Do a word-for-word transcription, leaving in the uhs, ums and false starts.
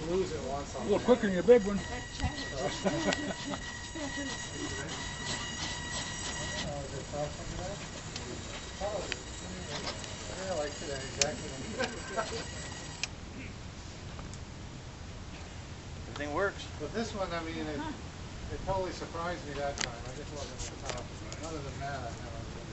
lose it once. A little quicker than your big one. Yeah, like today, exactly. Everything works. But this one, I mean, it, it totally surprised me that time. I just wasn't on top of it. Other than that, I never.